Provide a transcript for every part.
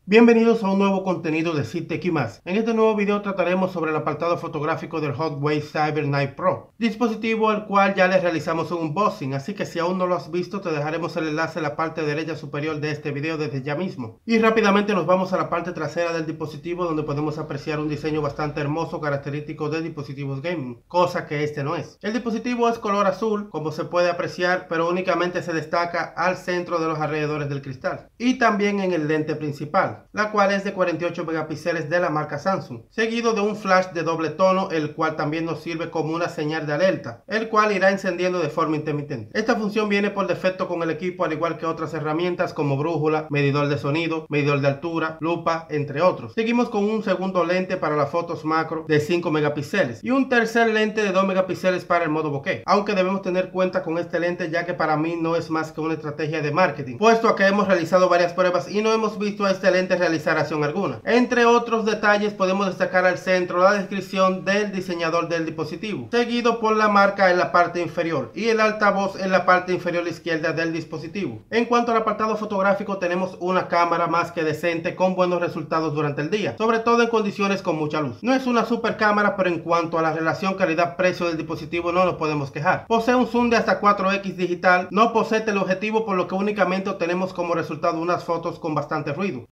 Bienvenidos a un nuevo contenido de Citec y más. En este nuevo video trataremos sobre el apartado fotográfico del Huawei Cyber 9 Pro, dispositivo al cual ya le realizamos un unboxing, así que si aún no lo has visto te dejaremos el enlace en la parte derecha superior de este video desde ya mismo. Y rápidamente nos vamos a la parte trasera del dispositivo, donde podemos apreciar un diseño bastante hermoso característico de dispositivos gaming, cosa que este no es. El dispositivo es color azul, como se puede apreciar, pero únicamente se destaca al centro de los alrededores del cristal, y también en el lente principal, la cual es de 48 megapíxeles de la marca Samsung, seguido de un flash de doble tono, el cual también nos sirve como una señal de alerta, el cual irá encendiendo de forma intermitente. Esta función viene por defecto con el equipo, al igual que otras herramientas como brújula, medidor de sonido, medidor de altura, lupa, entre otros. Seguimos con un segundo lente para las fotos macro de 5 megapíxeles y un tercer lente de 2 megapíxeles para el modo bokeh, aunque debemos tener cuenta con este lente, ya que para mí no es más que una estrategia de marketing, puesto a que hemos realizado varias pruebas y no hemos visto a este lente realizar acción alguna. Entre otros detalles podemos destacar al centro la descripción del diseñador del dispositivo, seguido por la marca en la parte inferior y el altavoz en la parte inferior izquierda del dispositivo. En cuanto al apartado fotográfico, tenemos una cámara más que decente con buenos resultados durante el día, sobre todo en condiciones con mucha luz. No es una super cámara, pero en cuanto a la relación calidad-precio del dispositivo no nos podemos quejar. Posee un zoom de hasta 4x digital, no posee teleobjetivo, por lo que únicamente obtenemos como resultado unas fotos con bastante ruido.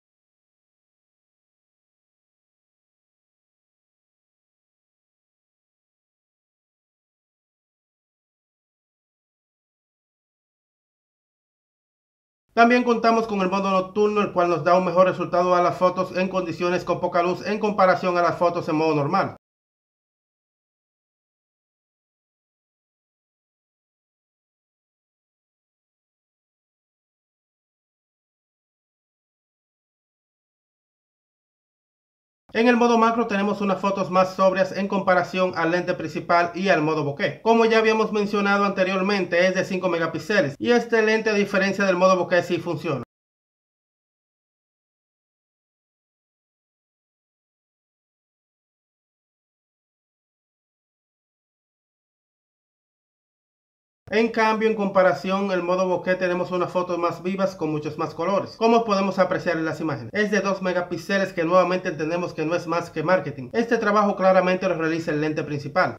También contamos con el modo nocturno, el cual nos da un mejor resultado a las fotos en condiciones con poca luz en comparación a las fotos en modo normal. En el modo macro tenemos unas fotos más sobrias en comparación al lente principal y al modo bokeh. Como ya habíamos mencionado anteriormente, es de 5 megapíxeles y este lente, a diferencia del modo bokeh, sí funciona. En cambio, en comparación, el modo bokeh tenemos unas fotos más vivas con muchos más colores, como podemos apreciar en las imágenes. Es de 2 megapíxeles, que nuevamente entendemos que no es más que marketing. Este trabajo claramente lo realiza el lente principal.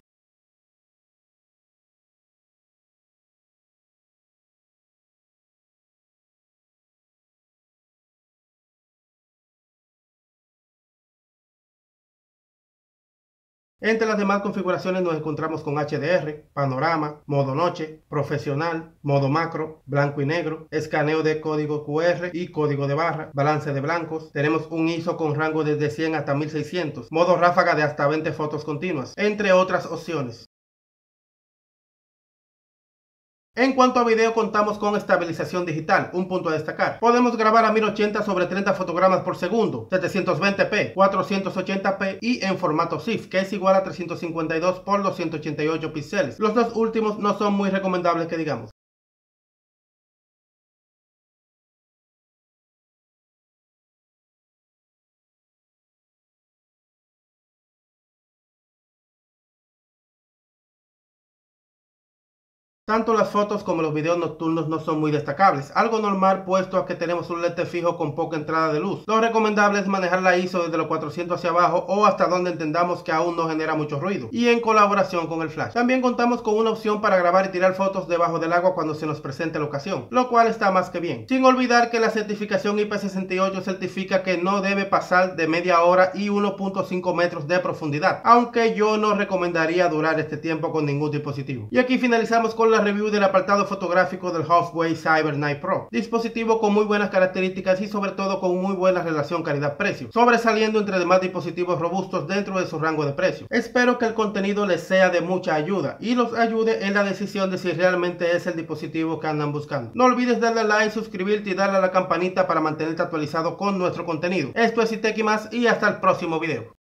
Entre las demás configuraciones nos encontramos con HDR, panorama, modo noche, profesional, modo macro, blanco y negro, escaneo de código QR y código de barra, balance de blancos. Tenemos un ISO con rango desde 100 hasta 1600, modo ráfaga de hasta 20 fotos continuas, entre otras opciones. En cuanto a video, contamos con estabilización digital, un punto a destacar. Podemos grabar a 1080 sobre 30 fotogramas por segundo, 720p, 480p y en formato SIF, que es igual a 352 por 288 píxeles. Los dos últimos no son muy recomendables que digamos. Tanto las fotos como los videos nocturnos no son muy destacables, algo normal puesto a que tenemos un lente fijo con poca entrada de luz. Lo recomendable es manejar la ISO desde los 400 hacia abajo o hasta donde entendamos que aún no genera mucho ruido, y en colaboración con el flash. También contamos con una opción para grabar y tirar fotos debajo del agua cuando se nos presente la ocasión, lo cual está más que bien. Sin olvidar que la certificación IP68 certifica que no debe pasar de media hora y 1.5 metros de profundidad, aunque yo no recomendaría durar este tiempo con ningún dispositivo. Y aquí finalizamos con la review del apartado fotográfico del Huawei Cyber 9 Pro, dispositivo con muy buenas características y sobre todo con muy buena relación calidad-precio, sobresaliendo entre demás dispositivos robustos dentro de su rango de precio. Espero que el contenido les sea de mucha ayuda y los ayude en la decisión de si realmente es el dispositivo que andan buscando. No olvides darle like, suscribirte y darle a la campanita para mantenerte actualizado con nuestro contenido. Esto es Citec y más, y hasta el próximo video.